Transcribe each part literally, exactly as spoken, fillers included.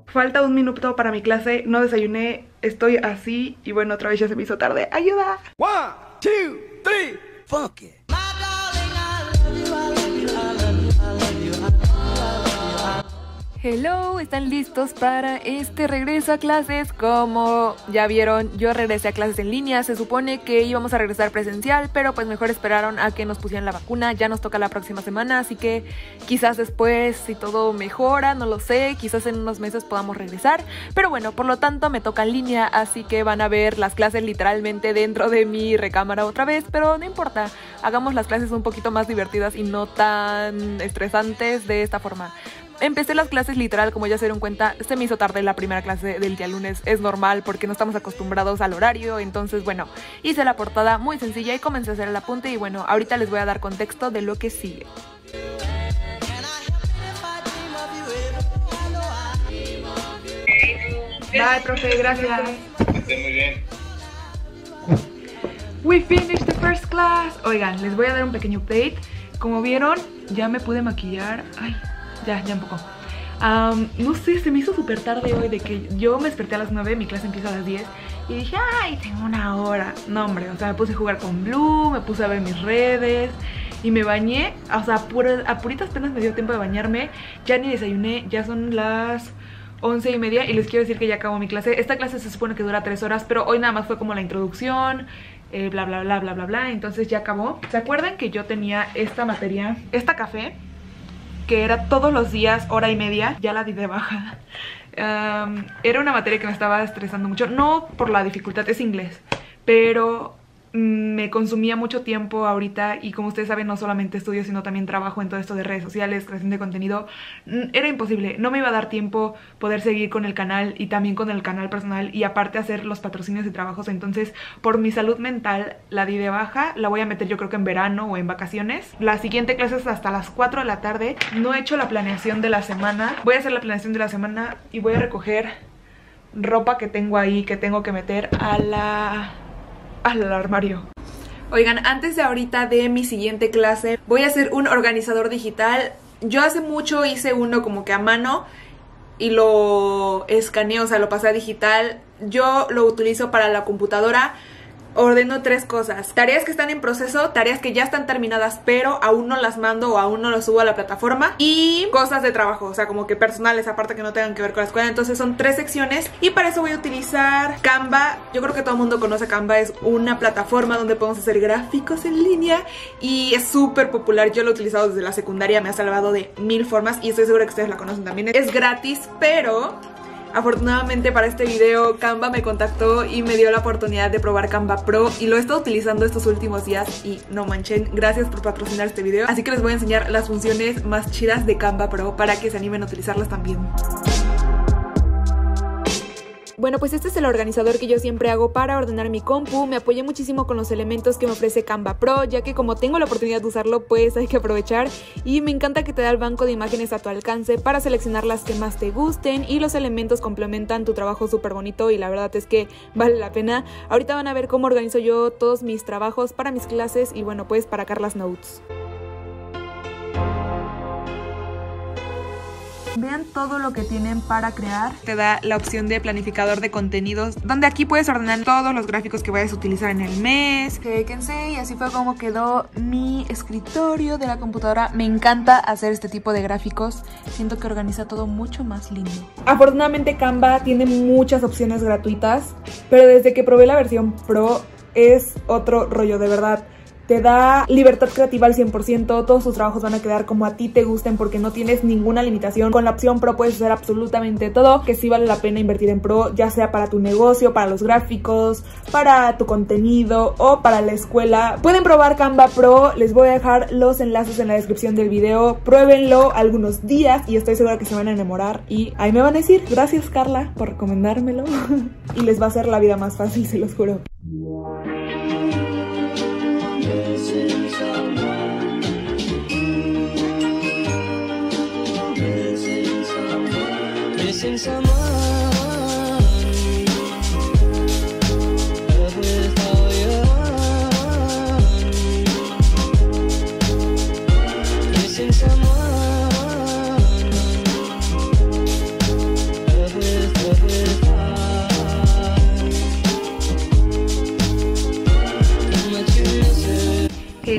Falta un minuto para mi clase, no desayuné, estoy así y bueno, otra vez ya se me hizo tarde. ¡Ayuda! One, two, three, fuck it. Hello, ¿están listos para este regreso a clases? Como ya vieron, yo regresé a clases en línea. Se supone que íbamos a regresar presencial, pero pues mejor esperaron a que nos pusieran la vacuna. Ya nos toca la próxima semana, así que quizás después, si todo mejora, no lo sé, quizás en unos meses podamos regresar. Pero bueno, por lo tanto me toca en línea, así que van a ver las clases literalmente dentro de mi recámara otra vez. Pero no importa, hagamos las clases un poquito más divertidas y no tan estresantes de esta forma. Empecé las clases literal, como ya se dieron cuenta, se me hizo tarde la primera clase del día lunes, es normal porque no estamos acostumbrados al horario, entonces bueno, hice la portada muy sencilla y comencé a hacer el apunte y bueno, ahorita les voy a dar contexto de lo que sigue. Bye, profe, gracias. Que esté muy bien. We finished the first class. Oigan, les voy a dar un pequeño update. Como vieron, ya me pude maquillar. Ay, ya, ya un poco. Um, no sé, se me hizo súper tarde hoy de que yo me desperté a las nueve, mi clase empieza a las diez. Y dije, ay, tengo una hora. No, hombre, o sea, me puse a jugar con Blue, me puse a ver mis redes y me bañé. O sea, a, pura, a puritas penas me dio tiempo de bañarme. Ya ni desayuné, ya son las once y media y les quiero decir que ya acabó mi clase. Esta clase se supone que dura tres horas, pero hoy nada más fue como la introducción, eh, bla, bla, bla, bla, bla, bla. Entonces ya acabó. ¿Se acuerdan que yo tenía esta materia, esta café, que era todos los días, hora y media? Ya la di de baja. Um, era una materia que me estaba estresando mucho. No por la dificultad, es inglés, pero me consumía mucho tiempo ahorita y como ustedes saben no solamente estudio sino también trabajo en todo esto de redes sociales, creación de contenido. Era imposible, no me iba a dar tiempo poder seguir con el canal y también con el canal personal y aparte hacer los patrocinios y trabajos. Entonces por mi salud mental la di de baja, la voy a meter yo creo que en verano o en vacaciones. La siguiente clase es hasta las cuatro de la tarde. No he hecho la planeación de la semana, voy a hacer la planeación de la semana y voy a recoger ropa que tengo ahí que tengo que meter a la... al armario. Oigan, antes de ahorita de mi siguiente clase voy a hacer un organizador digital. Yo hace mucho hice uno como que a mano y lo escaneé, o sea, lo pasé a digital. Yo lo utilizo para la computadora. Ordeno tres cosas: tareas que están en proceso, tareas que ya están terminadas pero aún no las mando o aún no las subo a la plataforma, y cosas de trabajo, o sea, como que personales aparte que no tengan que ver con la escuela. Entonces son tres secciones y para eso voy a utilizar Canva. Yo creo que todo el mundo conoce Canva, es una plataforma donde podemos hacer gráficos en línea y es súper popular. Yo lo he utilizado desde la secundaria, me ha salvado de mil formas y estoy segura que ustedes la conocen también. Es gratis, pero afortunadamente para este video Canva me contactó y me dio la oportunidad de probar Canva Pro y lo he estado utilizando estos últimos días y no manchen, gracias por patrocinar este video. Así que les voy a enseñar las funciones más chidas de Canva Pro para que se animen a utilizarlas también. Bueno, pues este es el organizador que yo siempre hago para ordenar mi compu. Me apoyé muchísimo con los elementos que me ofrece Canva Pro, ya que como tengo la oportunidad de usarlo, pues hay que aprovechar. Y me encanta que te da el banco de imágenes a tu alcance para seleccionar las que más te gusten y los elementos complementan tu trabajo súper bonito y la verdad es que vale la pena. Ahorita van a ver cómo organizo yo todos mis trabajos para mis clases y bueno, pues para Carlas Notes. Vean todo lo que tienen para crear. Te da la opción de planificador de contenidos, donde aquí puedes ordenar todos los gráficos que vayas a utilizar en el mes. Fíjense, y así fue como quedó mi escritorio de la computadora. Me encanta hacer este tipo de gráficos. Siento que organiza todo mucho más lindo. Afortunadamente Canva tiene muchas opciones gratuitas, pero desde que probé la versión Pro es otro rollo, de verdad. Te da libertad creativa al cien por ciento, todos tus trabajos van a quedar como a ti te gusten porque no tienes ninguna limitación. Con la opción Pro puedes hacer absolutamente todo, que sí vale la pena invertir en Pro, ya sea para tu negocio, para los gráficos, para tu contenido o para la escuela. Pueden probar Canva Pro, les voy a dejar los enlaces en la descripción del video. Pruébenlo algunos días y estoy segura que se van a enamorar y ahí me van a decir, gracias Carla por recomendármelo y les va a hacer la vida más fácil, se los juro. Missing someone without you. Missing someone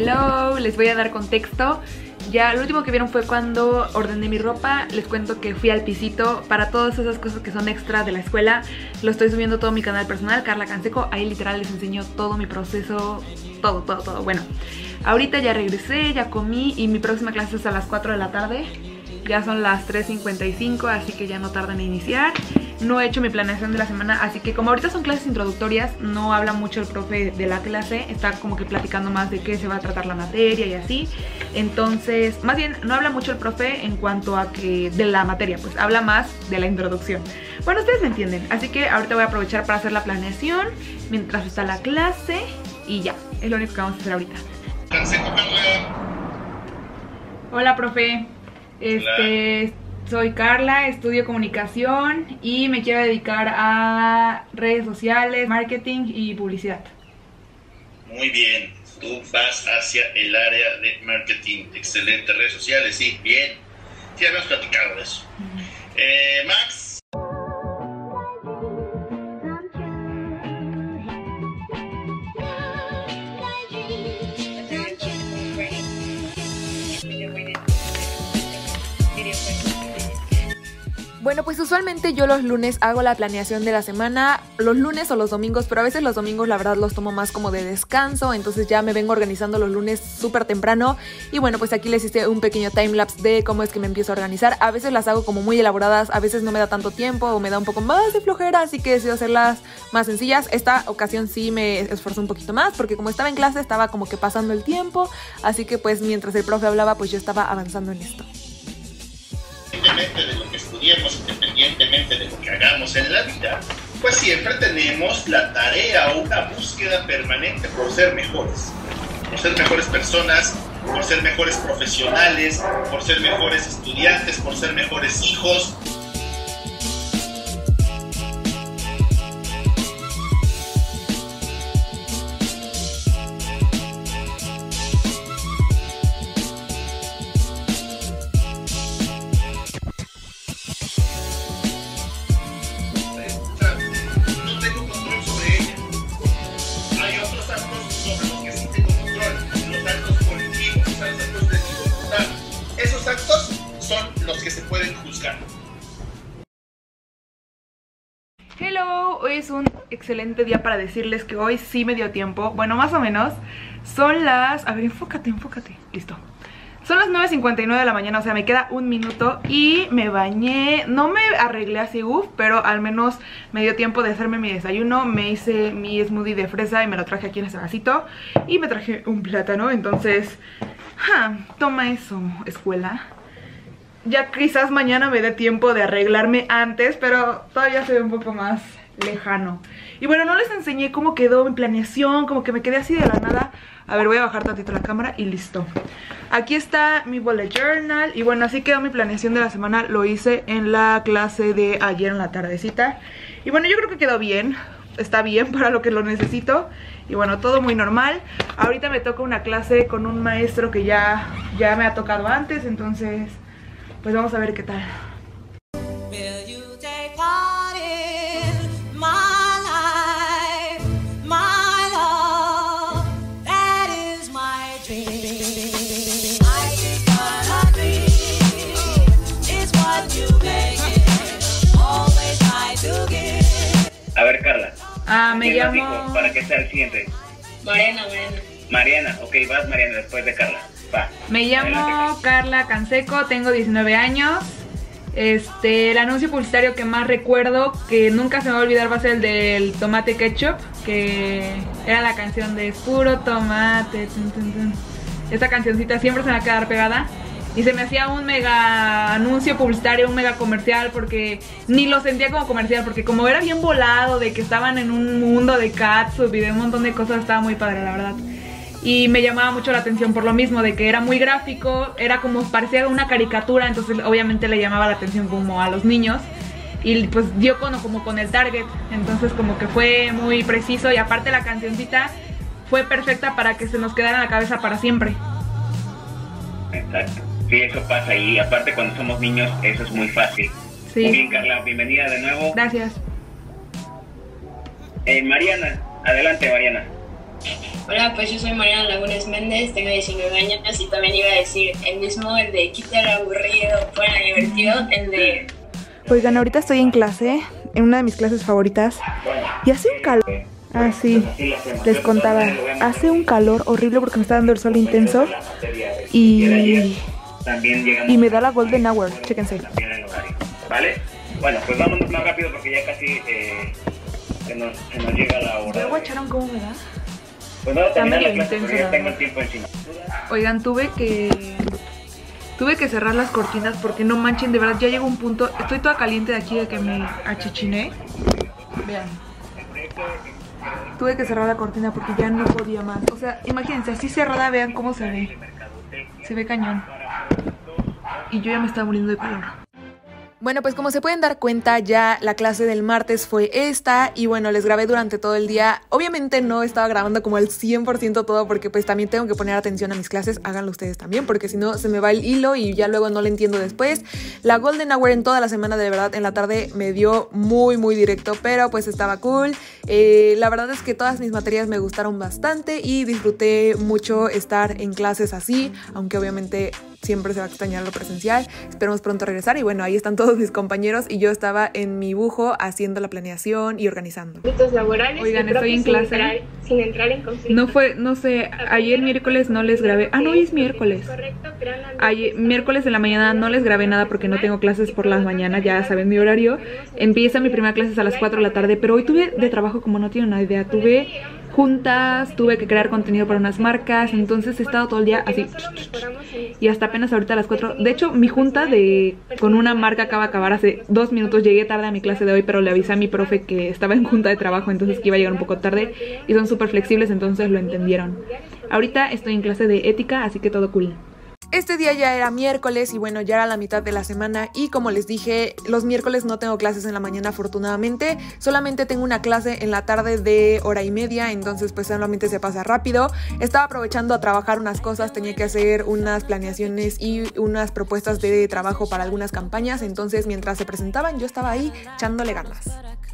Hello, les voy a dar contexto. Ya lo último que vieron fue cuando ordené mi ropa. Les cuento que fui al pisito. Para todas esas cosas que son extra de la escuela, lo estoy subiendo todo a mi canal personal, Carla Canseco. Ahí literal les enseño todo mi proceso, todo, todo, todo. Bueno, ahorita ya regresé, ya comí y mi próxima clase es a las cuatro de la tarde. Ya son las tres cincuenta y cinco, así que ya no tardan en iniciar. No he hecho mi planeación de la semana, así que como ahorita son clases introductorias, no habla mucho el profe de la clase. Está como que platicando más de qué se va a tratar la materia y así. Entonces, más bien, no habla mucho el profe en cuanto a que de la materia, pues habla más de la introducción. Bueno, ustedes me entienden, así que ahorita voy a aprovechar para hacer la planeación mientras está la clase y ya, es lo único que vamos a hacer ahorita. Hola, profe. Este, soy Carla, estudio comunicación y me quiero dedicar a redes sociales, marketing y publicidad. Muy bien, tú vas hacia el área de marketing. Excelente, redes sociales, sí, bien. Sí, habíamos platicado de eso. Uh-huh. eh, Max. Bueno, pues usualmente yo los lunes hago la planeación de la semana, los lunes o los domingos, pero a veces los domingos la verdad los tomo más como de descanso, entonces ya me vengo organizando los lunes súper temprano y bueno, pues aquí les hice un pequeño timelapse de cómo es que me empiezo a organizar. A veces las hago como muy elaboradas, a veces no me da tanto tiempo o me da un poco más de flojera, así que decido hacerlas más sencillas. Esta ocasión sí me esforcé un poquito más porque como estaba en clase estaba como que pasando el tiempo, así que pues mientras el profe hablaba pues yo estaba avanzando en esto. Independientemente de lo que estudiemos, independientemente de lo que hagamos en la vida, pues siempre tenemos la tarea o una búsqueda permanente por ser mejores, por ser mejores personas, por ser mejores profesionales, por ser mejores estudiantes, por ser mejores hijos. Hello, hoy es un excelente día para decirles que hoy sí me dio tiempo. Bueno, más o menos. Son las... A ver, enfócate, enfócate. Listo. Son las nueve cincuenta y nueve de la mañana, o sea, me queda un minuto y me bañé. No me arreglé así, uff, pero al menos me dio tiempo de hacerme mi desayuno. Me hice mi smoothie de fresa y me lo traje aquí en ese vasito. Y me traje un plátano, entonces... Ja, toma eso, escuela. Ya quizás mañana me dé tiempo de arreglarme antes, pero todavía se ve un poco más lejano. Y bueno, no les enseñé cómo quedó mi planeación, como que me quedé así de la nada. A ver, voy a bajar tantito la cámara y listo. Aquí está mi bullet journal. Y bueno, así quedó mi planeación de la semana. Lo hice en la clase de ayer en la tardecita. Y bueno, yo creo que quedó bien. Está bien para lo que lo necesito. Y bueno, todo muy normal. Ahorita me toca una clase con un maestro que ya, ya me ha tocado antes, entonces... pues vamos a ver qué tal. A ver, Carla. Ah, me llamo... Dijo, para que sea el siguiente. Mariana, Mariana. Mariana, ok, vas Mariana después de Carla. Va. Me llamo Adelante, Carla Canseco, tengo diecinueve años. Este, el anuncio publicitario que más recuerdo, que nunca se me va a olvidar, va a ser el del tomate ketchup, que era la canción de puro tomate. Tun, tun, tun. Esta cancioncita siempre se me va a quedar pegada. Y se me hacía un mega anuncio publicitario, un mega comercial, porque ni lo sentía como comercial, porque como era bien volado, de que estaban en un mundo de catsup y de un montón de cosas, estaba muy padre, la verdad. Y me llamaba mucho la atención por lo mismo, de que era muy gráfico, era como, parecía una caricatura, entonces obviamente le llamaba la atención como a los niños. Y pues dio como, como con el target, entonces como que fue muy preciso, y aparte la cancioncita fue perfecta para que se nos quedara en la cabeza para siempre. Exacto. Sí, eso pasa, y aparte cuando somos niños eso es muy fácil. Sí. Muy bien, Carla, bienvenida de nuevo. Gracias. Eh, Mariana, adelante, Mariana. Hola, pues yo soy Mariana Lagunes Méndez, tengo diecinueve años y también iba a decir el mismo, el de quita el aburrido, fuera divertido, el de... Oigan, ahorita estoy en clase, en una de mis clases favoritas, y hace un calor. Ah, sí, les contaba, hace un calor horrible porque me está dando el sol intenso y, y me da la golden hour, chéquense. ¿Vale? Bueno, pues vámonos más rápido porque ya casi eh, se, nos, se nos llega la hora. ¿Ya guacharon cómo me da? Pues no, Está medio la clase intenso, porque ya la tengo verdad. el tiempo encima. Oigan, tuve que... Tuve que cerrar las cortinas porque no manchen, de verdad ya llegó un punto. Estoy toda caliente de aquí de que me achichiné. Vean. Tuve que cerrar la cortina porque ya no podía más. O sea, imagínense, así cerrada, vean cómo se ve. Se ve cañón. Y yo ya me estaba muriendo de calor. Bueno, pues como se pueden dar cuenta, ya la clase del martes fue esta y bueno, les grabé durante todo el día. Obviamente no estaba grabando como al cien por ciento todo porque pues también tengo que poner atención a mis clases. Háganlo ustedes también porque si no se me va el hilo y ya luego no lo entiendo después. La Golden Hour en toda la semana, de verdad, en la tarde me dio muy muy directo, pero pues estaba cool. Eh, la verdad es que todas mis materias me gustaron bastante y disfruté mucho estar en clases así, aunque obviamente siempre se va a extrañar lo presencial. Esperemos pronto regresar y bueno, ahí están todos mis compañeros y yo estaba en mi bujo haciendo la planeación y organizando. laborales. Oigan, estoy en clase. Sin entrar, sin entrar en conflicto. No fue, no sé, ayer miércoles no les grabé. Ah, no, hoy es miércoles. Ayer, miércoles en la mañana no les grabé nada porque no tengo clases por las mañanas, ya saben mi horario. Empieza mi primera clase a las cuatro de la tarde, pero hoy tuve de trabajo como no tienen una idea. Tuve juntas, tuve que crear contenido para unas marcas, entonces he estado todo el día así. Y hasta apenas ahorita a las cuatro. De hecho, mi junta de con una marca acaba de acabar hace dos minutos. Llegué tarde a mi clase de hoy, pero le avisé a mi profe que estaba en junta de trabajo, entonces que iba a llegar un poco tarde. Y son súper flexibles, entonces lo entendieron. Ahorita estoy en clase de ética, así que todo cool. Este día ya era miércoles y bueno, ya era la mitad de la semana y como les dije, los miércoles no tengo clases en la mañana afortunadamente, solamente tengo una clase en la tarde de hora y media, entonces pues solamente se pasa rápido. Estaba aprovechando a trabajar unas cosas, tenía que hacer unas planeaciones y unas propuestas de trabajo para algunas campañas, entonces mientras se presentaban yo estaba ahí echándole ganas.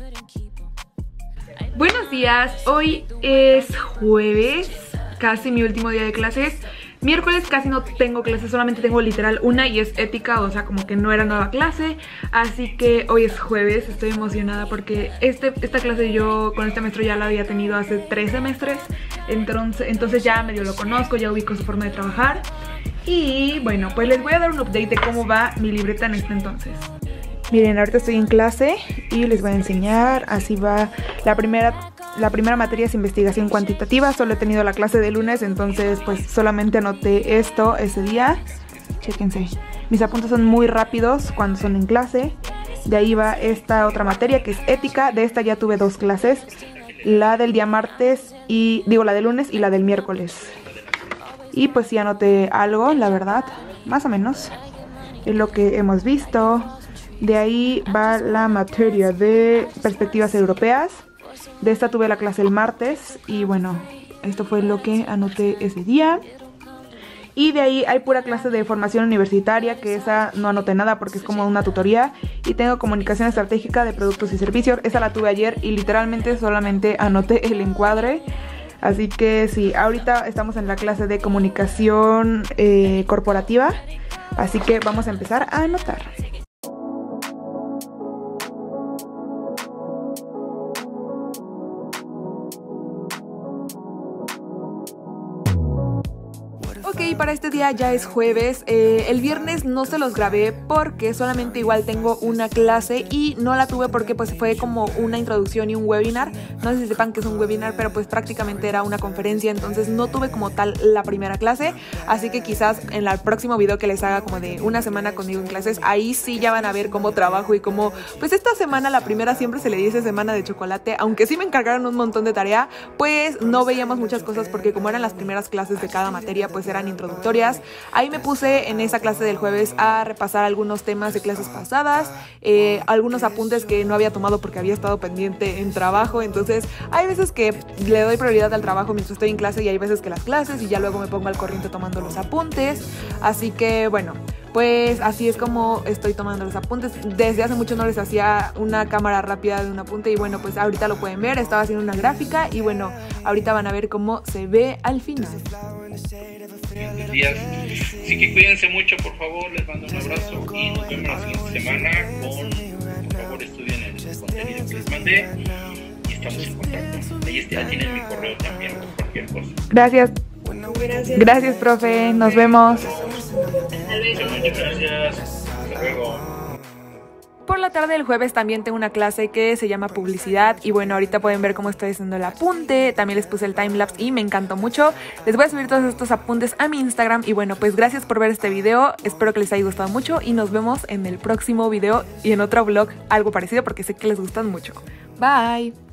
Buenos días, hoy es jueves, casi mi último día de clases. Miércoles casi no tengo clases, solamente tengo literal una y es ética, o sea como que no era nueva clase. Así que hoy es jueves, estoy emocionada porque este, esta clase yo con este maestro ya la había tenido hace tres semestres. Entonces, entonces ya medio lo conozco, ya ubico su forma de trabajar. Y bueno, pues les voy a dar un update de cómo va mi libreta en este entonces. Miren, ahorita estoy en clase y les voy a enseñar, así va la primera... La primera materia es investigación cuantitativa, solo he tenido la clase de lunes, entonces pues solamente anoté esto ese día. Chéquense, mis apuntes son muy rápidos cuando son en clase. De ahí va esta otra materia que es ética, de esta ya tuve dos clases. La del día martes y, digo la del lunes y la del miércoles. Y pues sí anoté algo, la verdad, más o menos, es lo que hemos visto. De ahí va la materia de perspectivas europeas. De esta tuve la clase el martes y bueno, esto fue lo que anoté ese día. Y de ahí hay pura clase de formación universitaria, que esa no anoté nada porque es como una tutoría. Y tengo comunicación estratégica de productos y servicios, esa la tuve ayer y literalmente solamente anoté el encuadre. Así que sí, ahorita estamos en la clase de comunicación eh, corporativa, así que vamos a empezar a anotar. Ok, para este día ya es jueves. Eh, el viernes no se los grabé porque solamente igual tengo una clase y no la tuve porque pues fue como una introducción y un webinar. No sé si sepan que es un webinar, pero pues prácticamente era una conferencia, entonces no tuve como tal la primera clase. Así que quizás en el próximo video que les haga como de una semana conmigo en clases, ahí sí ya van a ver cómo trabajo y cómo, pues esta semana, la primera siempre se le dice semana de chocolate, aunque sí me encargaron un montón de tarea, pues no veíamos muchas cosas porque como eran las primeras clases de cada materia, pues eran eran introductorias. Ahí me puse en esa clase del jueves a repasar algunos temas de clases pasadas, eh, algunos apuntes que no había tomado porque había estado pendiente en trabajo. Entonces hay veces que le doy prioridad al trabajo mientras estoy en clase y hay veces que las clases, y ya luego me pongo al corriente tomando los apuntes. Así que bueno, pues así es como estoy tomando los apuntes. Desde hace mucho no les hacía una cámara rápida de un apunte y bueno, pues ahorita lo pueden ver. Estaba haciendo una gráfica y bueno, ahorita van a ver cómo se ve al final. Buenos días. Así que cuídense mucho, por favor. Les mando un abrazo y nos vemos la siguiente semana con, por favor, estudien el contenido que les mandé y estamos en contacto. Ahí está, tienen mi correo también por cualquier cosa. Gracias. Gracias. Gracias, profe. Nos vemos. Hasta luego. Muchas gracias. Hasta luego. Por la tarde del jueves también tengo una clase que se llama publicidad y bueno, ahorita pueden ver cómo estoy haciendo el apunte. También les puse el timelapse y me encantó mucho. Les voy a subir todos estos apuntes a mi Instagram y bueno, pues gracias por ver este video. Espero que les haya gustado mucho y nos vemos en el próximo video y en otro vlog algo parecido porque sé que les gustan mucho. Bye.